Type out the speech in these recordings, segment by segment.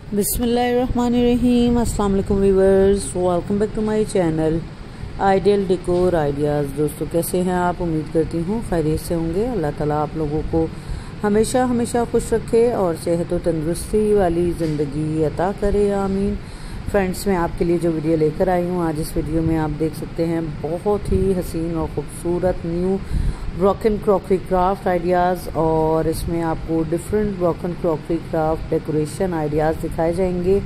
बिस्मिल्लाहिर्रहमानिर्रहीम। अस्सलाम वालेकुम viewers, welcome back to my channel ideal decor ideas. दोस्तों कैसे हैं आप? उम्मीद करती हूँ खैरियत से होंगे। अल्लाह ताला आप लोगों को हमेशा हमेशा खुश रखे और सेहत और तंदुरुस्ती वाली ज़िंदगी अता करे, आमीन। फ्रेंड्स, मैं आपके लिए जो वीडियो लेकर आई हूँ आज, इस वीडियो में आप देख सकते हैं बहुत ही हसीन और ख़ूबसूरत new broken crockery craft ideas, और इसमें आपको different broken crockery craft decoration ideas दिखाए जाएंगे।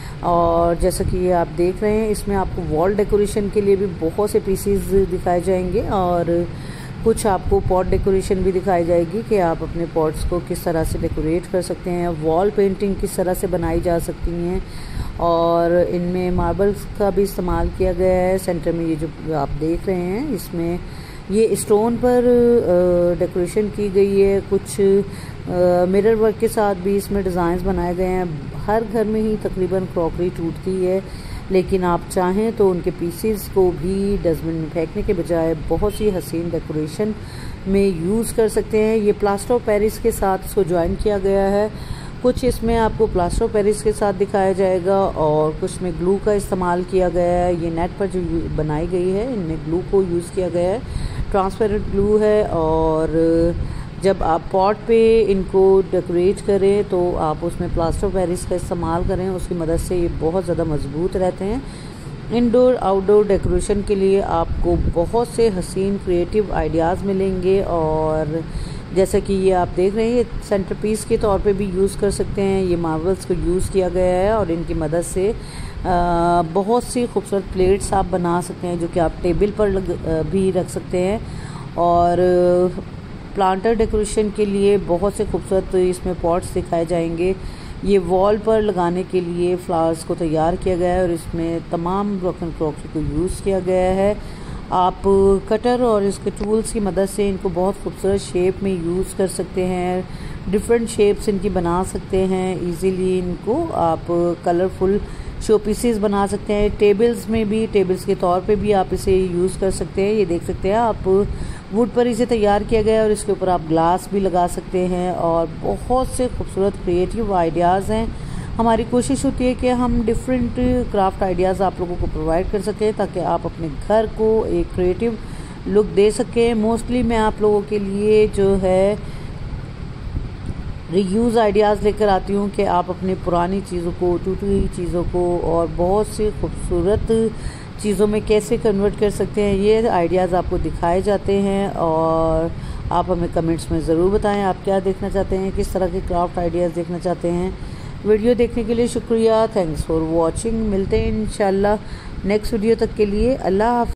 और जैसा कि ये आप देख रहे हैं, इसमें आपको वॉल डेकोरेशन के लिए भी बहुत से पीसीज दिखाए जाएंगे और कुछ आपको पॉट डेकोरेशन भी दिखाई जाएगी कि आप अपने पॉट्स को किस तरह से डेकोरेट कर सकते हैं, वॉल पेंटिंग किस तरह से बनाई जा सकती हैं। और इनमें मार्बल्स का भी इस्तेमाल किया गया है। सेंटर में ये जो आप देख रहे हैं, इसमें ये स्टोन पर डेकोरेशन की गई है। कुछ मिरर वर्क के साथ भी इसमें डिज़ाइंस बनाए गए हैं। हर घर में ही तकरीबन क्रॉकरी टूटती है, लेकिन आप चाहें तो उनके पीसेस को भी डस्टबिन में फेंकने के बजाय बहुत सी हसीन डेकोरेशन में यूज़ कर सकते हैं। ये प्लास्टर ऑफ पेरिस के साथ इसको ज्वाइन किया गया है। कुछ इसमें आपको प्लास्टर ऑफ पेरिस के साथ दिखाया जाएगा और कुछ में ग्लू का इस्तेमाल किया गया है। ये नेट पर जो बनाई गई है, इनमें ग्लू को यूज़ किया गया है, ट्रांसपेरेंट ग्लू है। और जब आप पॉट पे इनको डेकोरेट करें तो आप उसमें प्लास्टर ऑफ पेरिस का इस्तेमाल करें, उसकी मदद से ये बहुत ज़्यादा मजबूत रहते हैं। इंडोर आउटडोर डेकोरेशन के लिए आपको बहुत से हसीन क्रिएटिव आइडियाज़ मिलेंगे। और जैसा कि ये आप देख रहे हैं, ये सेंटर पीस के तौर पे भी यूज़ कर सकते हैं। ये मार्बल्स को यूज़ किया गया है और इनकी मदद से बहुत सी खूबसूरत प्लेट्स आप बना सकते हैं, जो कि आप टेबल पर भी रख सकते हैं। और प्लांटर डेकोरेशन के लिए बहुत से खूबसूरत इसमें पॉट्स दिखाए जाएंगे। ये वॉल पर लगाने के लिए फ्लावर्स को तैयार किया गया है और इसमें तमाम ब्रोकन क्रॉकरी को यूज़ किया गया है। आप कटर और इसके टूल्स की मदद से इनको बहुत खूबसूरत शेप में यूज़ कर सकते हैं। डिफरेंट शेप्स इनकी बना सकते हैं इजीली। इनको आप कलरफुल शो पीसेस बना सकते हैं। टेबल्स में भी, टेबल्स के तौर पे भी आप इसे यूज़ कर सकते हैं। ये देख सकते हैं आप, वुड पर इसे तैयार किया गया है और इसके ऊपर आप ग्लास भी लगा सकते हैं। और बहुत से खूबसूरत क्रिएटिव आइडियाज़ हैं। हमारी कोशिश होती है कि हम डिफरेंट क्राफ्ट आइडियाज़ आप लोगों को प्रोवाइड कर सकें, ताकि आप अपने घर को एक क्रिएटिव लुक दे सकें। मोस्टली मैं आप लोगों के लिए जो है रीयूज़ आइडियाज़ लेकर आती हूँ कि आप अपनी पुरानी चीज़ों को, टूटी हुई चीज़ों को और बहुत सी खूबसूरत चीज़ों में कैसे कन्वर्ट कर सकते हैं। ये आइडियाज़ आपको दिखाए जाते हैं और आप हमें कमेंट्स में ज़रूर बताएं आप क्या देखना चाहते हैं, किस तरह के क्राफ्ट आइडियाज़ देखना चाहते हैं। वीडियो देखने के लिए शुक्रिया। Thanks for watching. मिलते हैं इंशाल्लाह नेक्स्ट वीडियो तक के लिए। अल्लाह हाफ़िज़।